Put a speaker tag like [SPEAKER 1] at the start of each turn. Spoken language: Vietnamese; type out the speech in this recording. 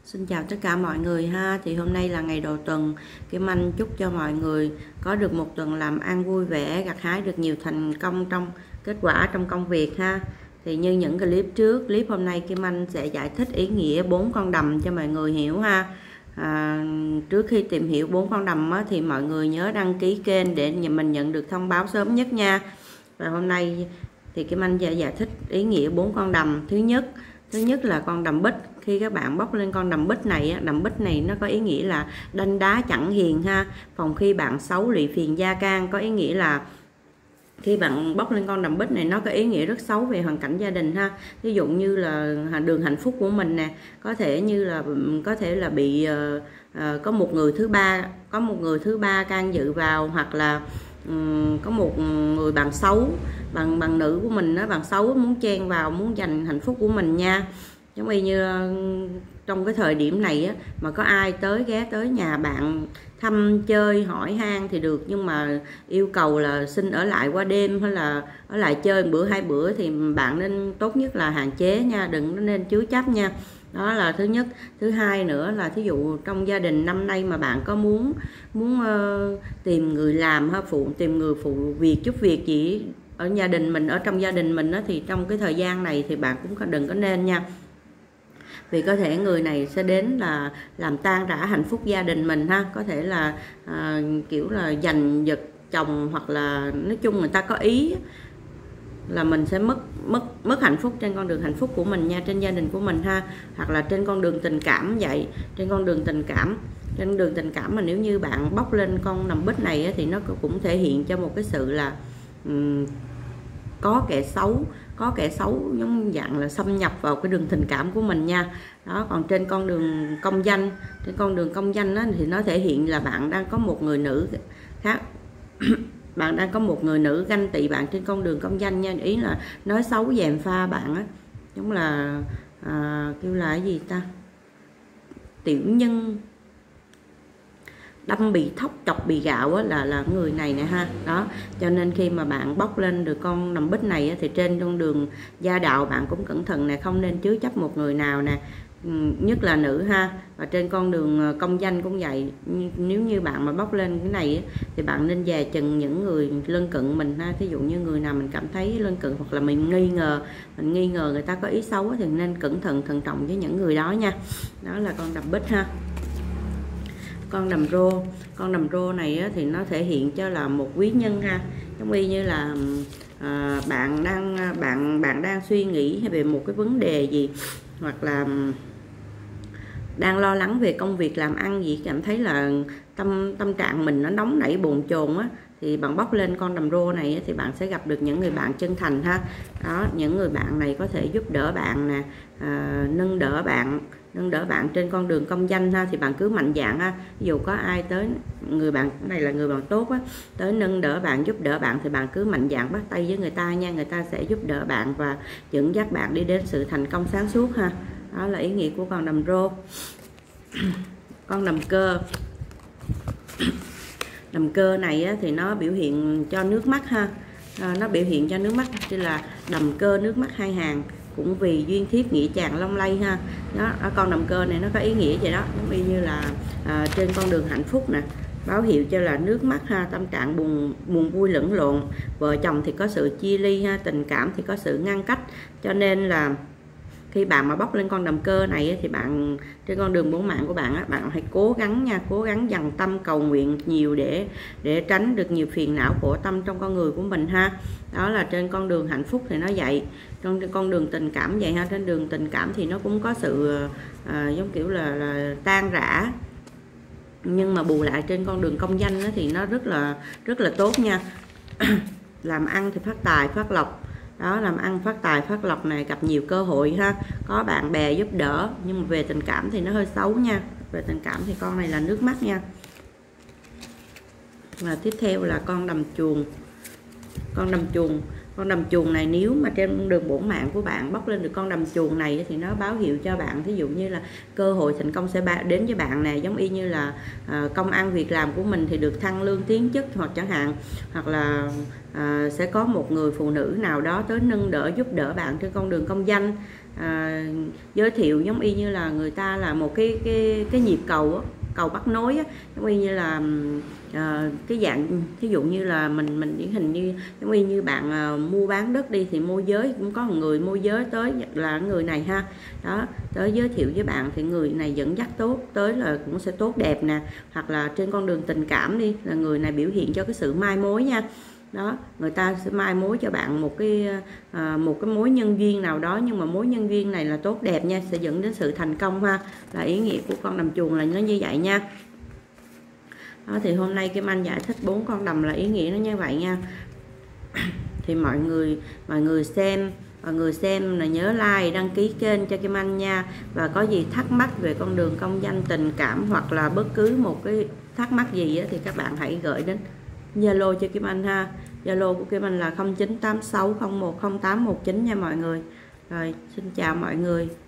[SPEAKER 1] Xin chào tất cả mọi người ha. Thì hôm nay là ngày đầu tuần, Kim Anh chúc cho mọi người có được một tuần làm ăn vui vẻ, gặt hái được nhiều thành công trong kết quả trong công việc ha. Thì như những clip trước, clip hôm nay Kim Anh sẽ giải thích ý nghĩa 4 con đầm cho mọi người hiểu ha. Trước khi tìm hiểu 4 con đầm á, thì mọi người nhớ đăng ký kênh để mình nhận được thông báo sớm nhất nha. Và hôm nay thì Kim Anh sẽ giải thích ý nghĩa 4 con đầm. Thứ nhất là con đầm bích. Khi các bạn bóc lên con đầm bích này, đầm bích này nó có ý nghĩa là đanh đá chẳng hiền ha. Phòng khi bạn xấu lụy phiền gia can, có ý nghĩa là khi bạn bóc lên con đầm bích này nó có ý nghĩa rất xấu về hoàn cảnh gia đình ha. Ví dụ như là đường hạnh phúc của mình nè, có thể là bị có một người thứ ba can dự vào, hoặc là có một người bạn xấu, bằng nữ của mình đó, bạn xấu muốn chen vào, muốn giành hạnh phúc của mình nha. Giống như trong cái thời điểm này á, mà có ai ghé tới nhà bạn thăm chơi hỏi han thì được, nhưng mà yêu cầu là xin ở lại qua đêm hay là ở lại chơi 1 bữa 2 bữa thì bạn nên tốt nhất là hạn chế nha, đừng nên chứa chấp nha. Đó là thứ nhất. Thứ hai nữa là thí dụ trong gia đình năm nay mà bạn có muốn tìm người làm ha, tìm người phụ việc chút việc gì ở gia đình mình, ở trong gia đình mình đó, thì trong cái thời gian này thì bạn cũng đừng có nên nha. Vì có thể người này sẽ đến là làm tan rã hạnh phúc gia đình mình ha, có thể là kiểu là giành giật chồng, hoặc là nói chung người ta có ý là mình sẽ mất hạnh phúc trên con đường hạnh phúc của mình nha, trên gia đình của mình ha. Hoặc là trên con đường tình cảm vậy, trên đường tình cảm mà nếu như bạn bóc lên con nằm bích này thì nó cũng thể hiện cho một cái sự là có kẻ xấu giống dạng là xâm nhập vào cái đường tình cảm của mình nha. Đó, còn trên con đường công danh á, thì nó thể hiện là bạn đang có một người nữ khác bạn đang có một người nữ ganh tị bạn trên con đường công danh nha. Ý là nói xấu gièm pha bạn á, giống là kêu là cái gì ta, tiểu nhân đâm bị thóc chọc bị gạo á, là người này nè ha. Đó, cho nên khi mà bạn bóc lên được con nằm bích này á, thì trên con đường gia đạo bạn cũng cẩn thận nè, không nên chứa chấp một người nào nè, nhất là nữ ha. Và trên con đường công danh cũng vậy, nếu như bạn mà bóc lên cái này á, thì bạn nên dè chừng những người lân cận mình ha. Thí dụ như người nào mình cảm thấy lân cận, hoặc là mình nghi ngờ người ta có ý xấu á, thì nên cẩn thận thận trọng với những người đó nha. Đó là con đầm bích ha. Con đầm rô này á, thì nó thể hiện cho là một quý nhân ha. Giống như là bạn đang suy nghĩ về một cái vấn đề gì, hoặc là đang lo lắng về công việc làm ăn gì, cảm thấy là tâm trạng mình nó nóng nảy bồn chồn á, thì bạn bóc lên con đầm rô này thì bạn sẽ gặp được những người bạn chân thành ha. Đó, những người bạn này có thể giúp đỡ bạn nè, nâng đỡ bạn trên con đường công danh ha. Thì bạn cứ mạnh dạn ha, ví dụ có ai tới, người bạn này là người bạn tốt á, tới nâng đỡ bạn, giúp đỡ bạn, thì bạn cứ mạnh dạn bắt tay với người ta nha, người ta sẽ giúp đỡ bạn và dẫn dắt bạn đi đến sự thành công sáng suốt ha. Đó là ý nghĩa của con đầm rô. Con đầm cơ này á, thì nó biểu hiện cho nước mắt ha. Nó biểu hiện cho nước mắt, tức là đầm cơ nước mắt hai hàng, cũng vì duyên thiếp nghĩa chàng long lay ha. Đó, con đầm cơ này nó có ý nghĩa vậy đó, giống như là trên con đường hạnh phúc nè, báo hiệu cho là nước mắt ha, tâm trạng buồn vui lẫn lộn, vợ chồng thì có sự chia ly ha, tình cảm thì có sự ngăn cách. Cho nên là khi bạn mà bóc lên con đầm cơ này thì bạn trên con đường bổn mạng của bạn á, bạn hãy cố gắng nha, cố gắng dằn tâm cầu nguyện nhiều để tránh được nhiều phiền não khổ tâm trong con người của mình ha. Đó là trên con đường hạnh phúc thì nó vậy. Trong con đường tình cảm vậy ha, trên đường tình cảm thì nó cũng có sự giống kiểu là tan rã, nhưng mà bù lại trên con đường công danh thì nó rất là tốt nha. Làm ăn thì phát tài phát lộc. Đó, làm ăn phát tài phát lộc này, gặp nhiều cơ hội ha, có bạn bè giúp đỡ. Nhưng mà về tình cảm thì nó hơi xấu nha. Về tình cảm thì con này là nước mắt nha. Và tiếp theo là con đầm chuồng. Con đầm chuồng này nếu mà trên đường bổn mạng của bạn bóc lên được con đầm chuồng này thì nó báo hiệu cho bạn, thí dụ như là cơ hội thành công sẽ đến với bạn nè, giống y như là công ăn việc làm của mình thì được thăng lương tiến chức, hoặc chẳng hạn, hoặc là sẽ có một người phụ nữ nào đó tới nâng đỡ giúp đỡ bạn trên con đường công danh, giới thiệu giống y như là người ta là một cái nhịp cầu cầu bắt nối á, giống y như là cái dạng, ví dụ như là mình điển hình như giống y như bạn mua bán đất đi, thì môi giới cũng có một người môi giới tới là người này ha, đó tới giới thiệu với bạn thì người này dẫn dắt tốt, tới là cũng sẽ tốt đẹp nè. Hoặc là trên con đường tình cảm đi, là người này biểu hiện cho cái sự mai mối nha, đó người ta sẽ mai mối cho bạn một cái mối nhân duyên nào đó, nhưng mà mối nhân duyên này là tốt đẹp nha, sẽ dẫn đến sự thành công ha, là ý nghĩa của con đầm chuồng là nó như vậy nha. Đó, thì hôm nay Kim Anh giải thích 4 con đầm là ý nghĩa nó như vậy nha. Thì mọi người xem là nhớ like, đăng ký kênh cho Kim Anh nha. Và có gì thắc mắc về con đường công danh, tình cảm, hoặc là bất cứ một cái thắc mắc gì thì các bạn hãy gửi đến Zalo cho Kim Anh ha. Zalo của Kim Anh là 0986010819 nha mọi người. Rồi, xin chào mọi người.